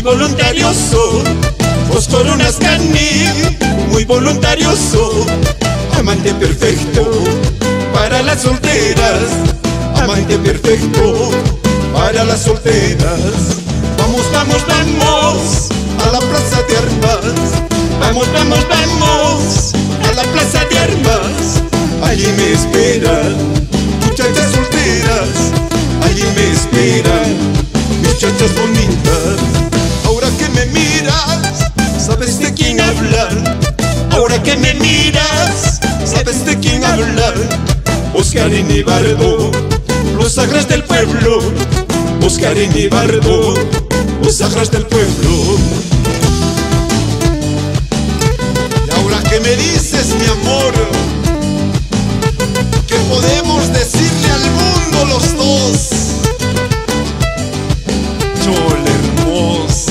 voluntarioso. Oscar Unascani, muy voluntarioso. Amante perfecto para las solteras. Amante perfecto para las solteras. Vamos, vamos, vamos a la plaza de armas. Vamos, vamos, vamos a la plaza de armas. Allí me esperan muchachas solteras. Allí me esperan muchachas bonitas. Ahora que me miras, sabes de quién hablar. Ahora que me miras, sabes de quién hablar. Oscar Inibardo, los sagras del pueblo. Oscar Inibardo, los sagras del pueblo. Y ahora que me dices, mi amor, ¿qué podemos decirle al mundo los dos? Chola hermosa.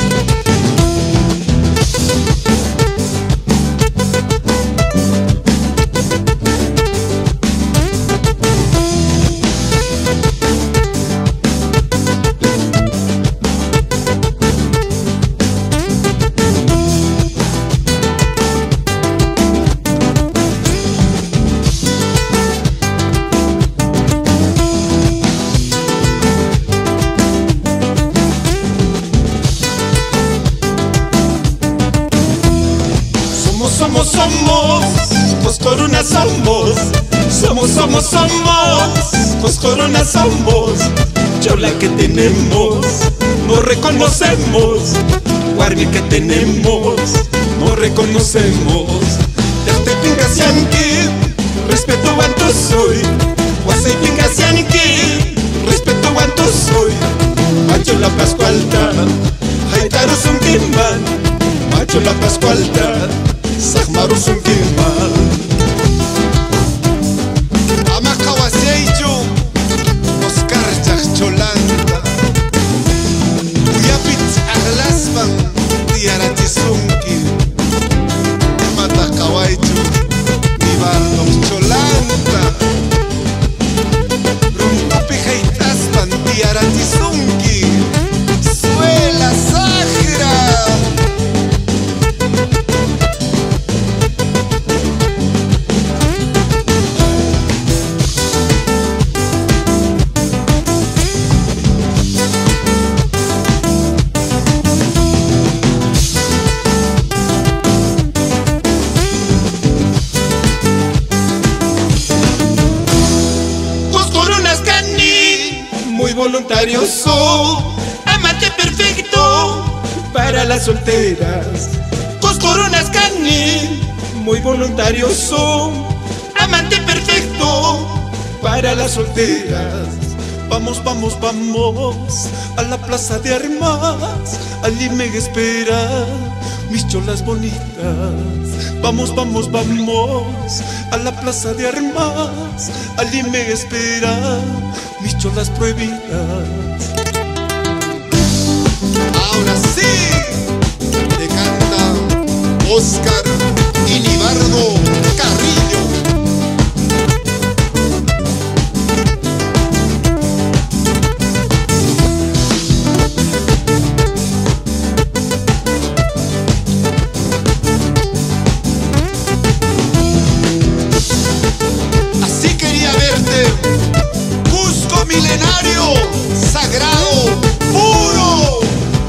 Dos coronas somos. Somos, dos coronas somos. Chola que tenemos, no reconocemos. Guardia que tenemos, no reconocemos. Darte pingasianki, respeto cuanto soy. Guasay pingasianki, respeto cuanto soy. Macho la Pascualta, Haitaru Sunkiman. Macho la Pascualta, Sagmaru Sunkiman. Ama Kawaseichu, Oscar Chacholanta. Uyapit Aglasman, Tiaratisunki. Mata Kawaichu, Nibardo Cholanta. Rumpupi Heitaspan, Tiaratisunki. Suela Sagra. Voluntarioso, amante perfecto para las solteras. Oscar Unascani, muy voluntarioso, amante perfecto para las solteras. Vamos, vamos, vamos a la plaza de armas. Allí me espera mis cholas bonitas. Vamos, vamos, vamos a la plaza de armas. Allí me espera mis cholas prohibidas. Ahora sí, te canta Oscar Inibardo Carrillo. Así quería verte, Cusco milenario, sagrado, puro.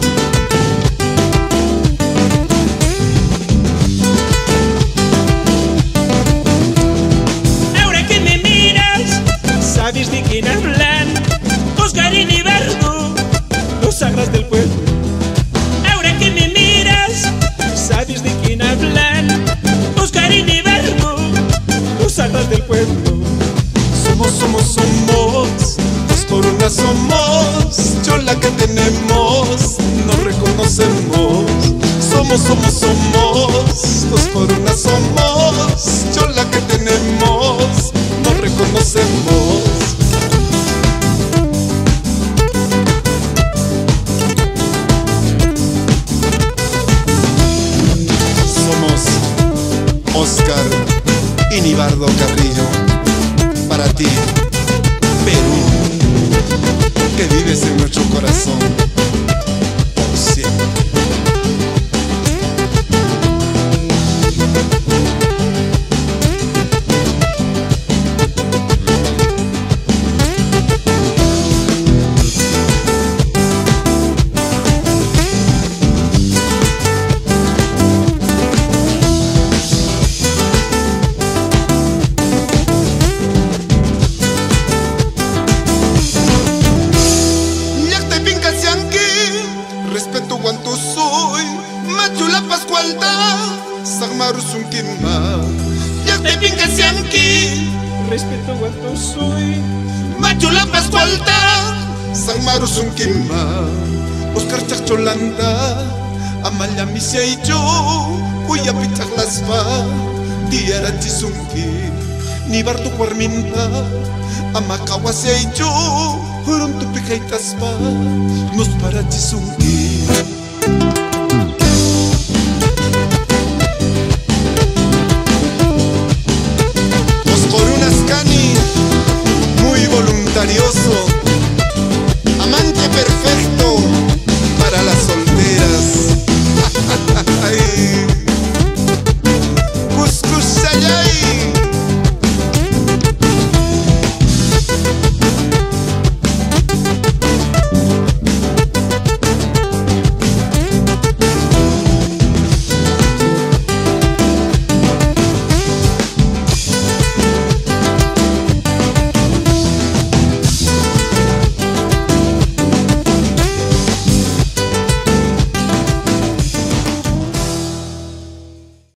Ahora que me miras, sabes de quién hablan. Oscar Inibardo, los sagras del pueblo. Ahora que me miras, sabes de quién hablan. Oscar Inibardo, los sagras del pueblo. Somos, dos coronas somos. Chola que tenemos, no reconocemos. Somos, dos coronas somos. Chola que tenemos, no reconocemos. Somos Oscar Inibardo Carrillo. Para ti, Perú, que vives en nuestro corazón por siempre. respeto cuanto soy. Machula Pascualta, San Marus Unquima, Oscar Chacholanda, Amalia Miseicho, Uya Pichaklaspa, Diara Chisunki, Nibartu Cuarminta, Amakawa Seicho, Huruntu Picaitaspa, Nos para Chisunki.